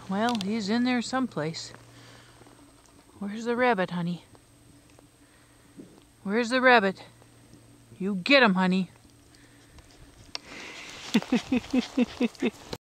Well, he's in there someplace. Where's the rabbit, honey? Where's the rabbit? You get him, honey.